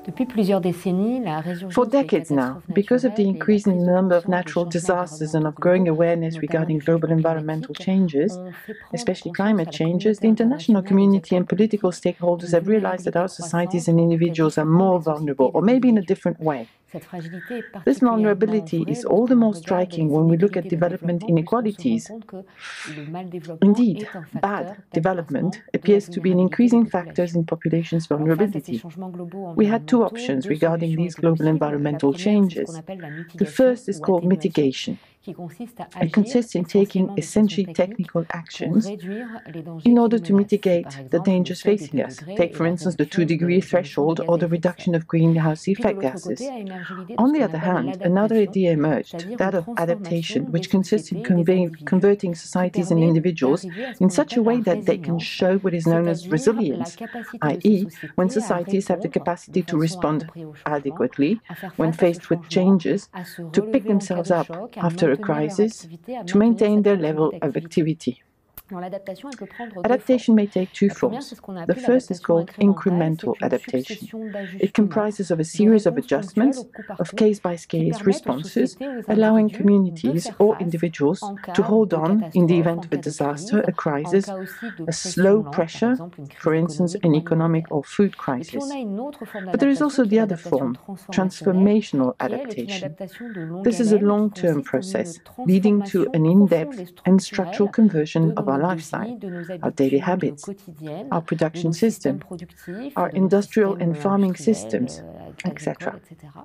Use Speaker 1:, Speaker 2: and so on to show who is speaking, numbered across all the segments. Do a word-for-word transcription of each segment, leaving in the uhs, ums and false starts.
Speaker 1: For decades now, because of the increase in the number of natural disasters and of growing awareness regarding global environmental changes, especially climate changes, the international community and political stakeholders have realized that our societies and individuals are more vulnerable, or maybe in a different way. This vulnerability is all the more striking when we look at development inequalities. Indeed, bad development appears to be an increasing factor in populations' vulnerability. We had two options regarding these global environmental changes. The first is called mitigation. It consists in taking essentially technical actions in order to mitigate the dangers facing us. Take, for instance, the two-degree threshold or the reduction of greenhouse effect gases. On the other hand, another idea emerged, that of adaptation, which consists in conveying, converting societies and individuals in such a way that they can show what is known as resilience, that is, when societies have the capacity to respond adequately when faced with changes, to pick themselves up after a crisis, to maintain their level of activity. Adaptation may take two forms. The first is called incremental adaptation. It comprises of a series of adjustments, of case-by-case responses, allowing communities or individuals to hold on in the event of a disaster, a crisis, a slow pressure, for instance, an economic or food crisis. But there is also the other form, transformational adaptation. This is a long-term process, leading to an in-depth and structural conversion of our lifestyle, our daily habits, our production system, our industrial and farming systems, et cetera.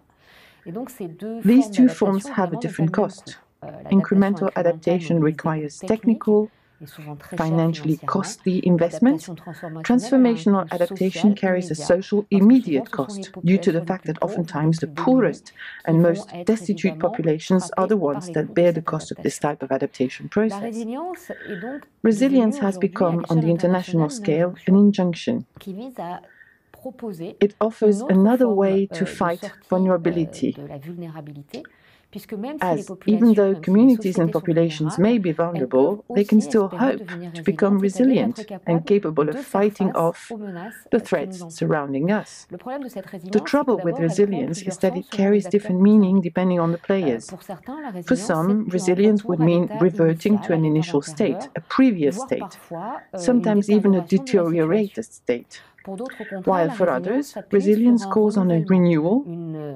Speaker 1: These two forms have a different cost. Incremental adaptation requires technical, financially costly investments. Transformational adaptation carries a social immediate cost due to the fact that oftentimes the poorest and most destitute populations are the ones that bear the cost of this type of adaptation process. Resilience has become, on the international scale, an injunction. It offers another way to fight vulnerability, as even though communities and populations may be vulnerable, they can still hope to become resilient and capable of fighting off the threats surrounding us. The trouble with resilience is that it carries different meaning depending on the players. For some, resilience would mean reverting to an initial state, a previous state, sometimes even a deteriorated state. While for others, resilience calls on a renewal,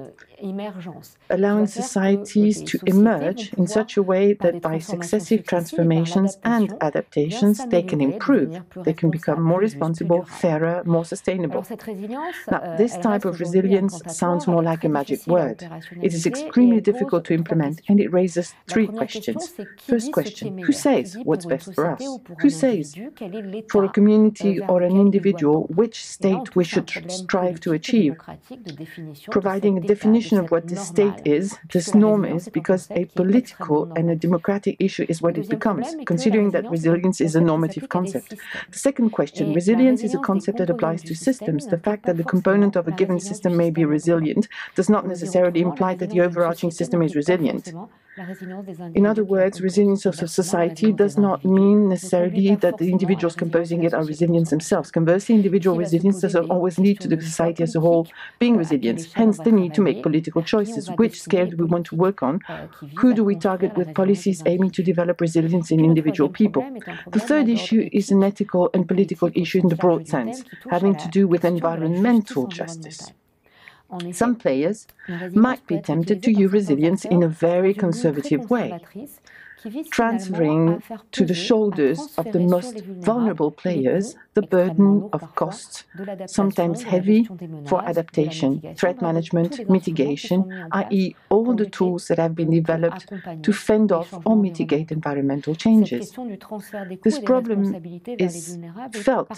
Speaker 1: allowing societies to emerge in such a way that by successive transformations and adaptations, they can improve, they can become more responsible, fairer, more sustainable. Now, this type of resilience sounds more like a magic word. It is extremely difficult to implement, and it raises three questions. First question, who says what's best for us? Who says, for a community or an individual, which state we should strive to achieve? Providing a definition of what this state is, this norm is, because a political and a democratic issue is what it becomes, considering that resilience is a normative concept. The second question, resilience is a concept that applies to systems. The fact that the component of a given system may be resilient does not necessarily imply that the overarching system is resilient. In other words, resilience of a society does not mean necessarily that the individuals composing it are resilient themselves. Conversely, individual resilience does not always lead to the society as a whole being resilient. Hence, the need to make political choices. Which scale do we want to work on? Who do we target with policies aiming to develop resilience in individual people? The third issue is an ethical and political issue in the broad sense, having to do with environmental justice. Some players might be tempted to use resilience in a very conservative way, transferring to the shoulders of the most vulnerable players the burden of costs, sometimes heavy, for adaptation, threat management, mitigation, that is all the tools that have been developed to fend off or mitigate environmental changes. This problem is felt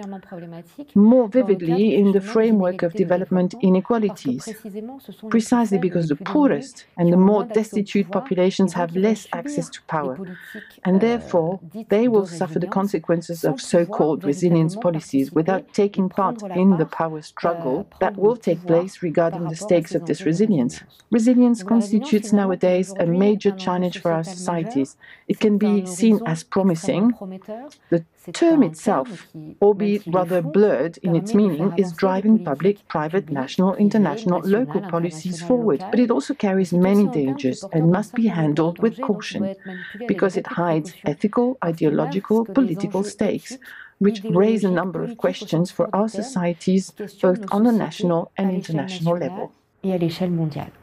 Speaker 1: more vividly in the framework of development inequalities, precisely because the poorest and the more destitute populations have less access to power. And therefore, they will suffer the consequences of so-called resilience policies without taking part in the power struggle that will take place regarding the stakes of this resilience. Resilience constitutes nowadays a major challenge for our societies. It can be seen as promising. The term itself, albeit rather blurred in its meaning, is driving public, private, national, international, local policies forward. But it also carries many dangers and must be handled with caution, because it hides ethical, ideological, political stakes, which raise a number of questions for our societies, both on a national and international level.
Speaker 2: Et à l'échelle mondiale.